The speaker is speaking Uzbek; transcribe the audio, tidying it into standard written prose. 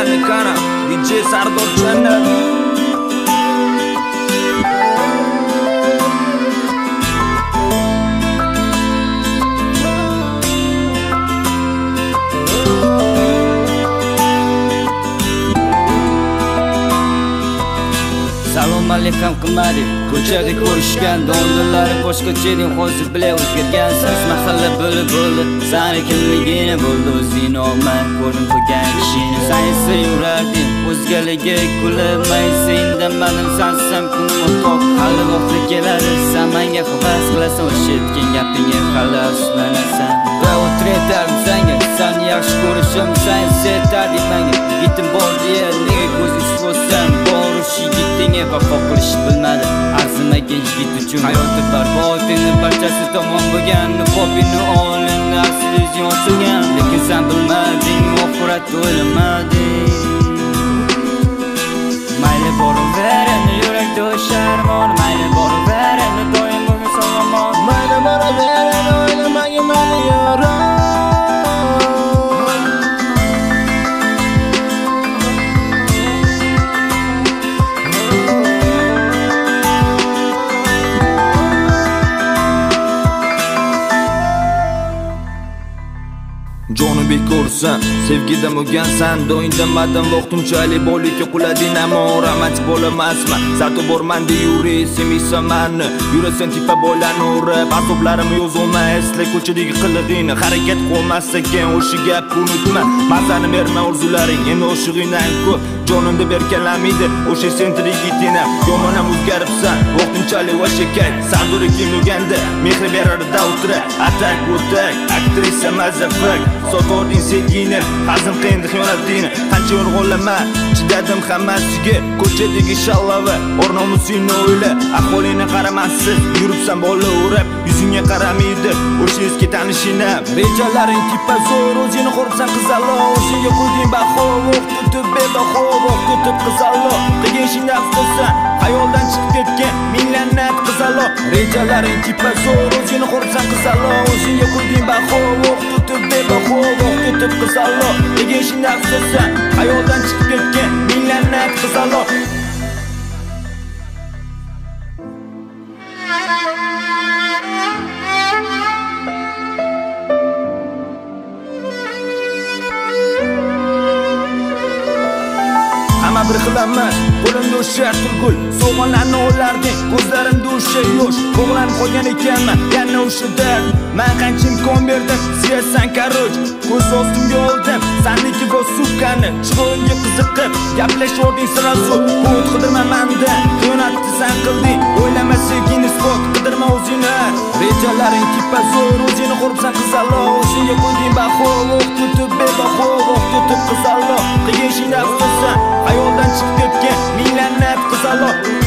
Kana DJ Sardor Channel. Salom alaykum qimari, ko'chada ko'rishganda oldinlari boshqacha eding, hozir bila o'zgargansiz. Mahalla bo'lib sani kimligini bo'ldi o'zing olmay ko'rdim qo'ygan kishini. Sen esa yurarding o'zgalarga kulmay, sendaman sansam kunma to'q. Hali vaqti keladi, sen menga havas qilasan, o'sha aytgan gapingga hali afsuslanasan. Va o'tirardim senga, seni yaxshi ko'rishim, sen setarding menga. Yigitim bor deya nega ko'zing so'zsan, yigitga vafo qilish bilmadi. Arzimagan yigit uchun hayoti barbodini barchasi tamom bo'lganni, popini olindi asli yo'silgan. Lekin sen bilmading, oxirat o'ylamading. Mayli boraver endi yurakda o'sha armon, mayli boraver endi doim bo'lgan salomon, mayli boraver endi o'ylamagin meni yo'ron. Jonu bekorsan, sevgidan o'rgansan, do'yindimadan vaqtinchalik bo'likka qulading, ammo romantik bo'lamasman. Zato borman deyuri, sevmaysan meni, yurasan tipa bo'lani urib, azoblarim yozolmay esla ko'chadagi qilig'ingni. Harakat qilmas ekan o'sha gapni unutma, mazani berma orzularing, endi o'shig'ingdan ko'p. Jonimda berkanlamidi o'sha sentri yigitina, yomon ham o'zgaribsan, vaqtinchalik va shakay. Sardor kim o'ganda, mehri berarda o'tira, atak o'tak, aktrisa mazafak. Sotording sevgini, hazm qildi xiyonatini. Qancha urg'olama, chidadim hammasiga. Ko'chadagi shallava, o'rnomusingni o'yla, ahvolingni qaramassiz, yuribsan bola o'rab, yuzingga qaramaydi o'sha eski tanishingni. Rejalaring tipa zo'r, o'zingni qo'ribsan qizalo, o'zingga qo'yding baho, vaqt tutib bebaho, vaqt tutib qizalo. Qilgan ishingni afsusdan, xayoldan chiqib ketgan minglab qizalo. Rejalaring tipa zo'r, o'zingni qo'ribsan qizalo, o'zingga qo'yding baho, vaqt tutib bebaho, vaqt tutib qizalo. Qilgan ishingni afsusdan, xayoldan chiqib ketgan minglab qizalo. Hamma bir xil emas, qo'limda o'sha turgul, so'g'onlarni o'larding, ko'zlarimda o'sha yosh, qo'g'lanib qolgan ekanman, yana o'sha dard. Men qancha imkon berdim, siyasan karoch, ko'z ostimga oldim, sanniki va sukani, chiroyingga qiziqib, gaplashording sirazu, ko'd qidirma menda, xiyonatni sen qilding, o'ylama sevgini spot, qidirma o'zingni. Rejalaring tipa zo'r, o'zingni qo'ribsan qizalo, o'zingga qo'yding baho, vaqt tutib bebaho, vaqt tutib qizalo. Qilgan ishingni afsusdan, xayoldan chiqib ketgan minglab qizalo.